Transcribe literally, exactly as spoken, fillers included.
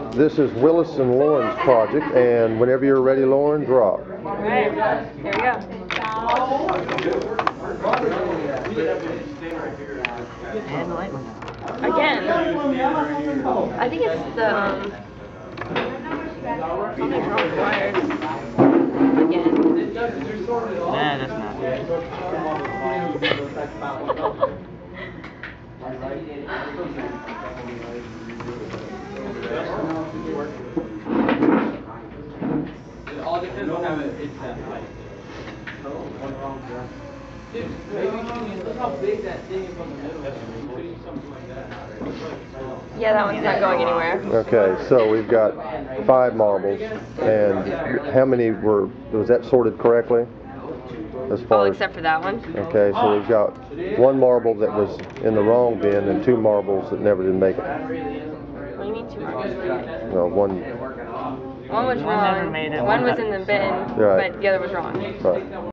This is Willis and Lauren's project, and whenever you're ready, Lauren, draw. Alright, here we go. And the light went out. Again. I think it's the, um, something's wrong with the wires. Again. Nah, that's not good. It all depends on how it, it's that height. Dude, maybe you should use, look how big that thing is on the middle. You should use something like that. Yeah, that one's not going anywhere. Okay, so we've got five marbles, and how many were, was that sorted correctly? As far Oh, as, except for that one. okay, so we've got one marble that was in the wrong bin and two marbles that never did make it. What do you mean two marbles? No, one. One was One never wrong, made it, one one was got- in the bin, Right. but the other was wrong. Right.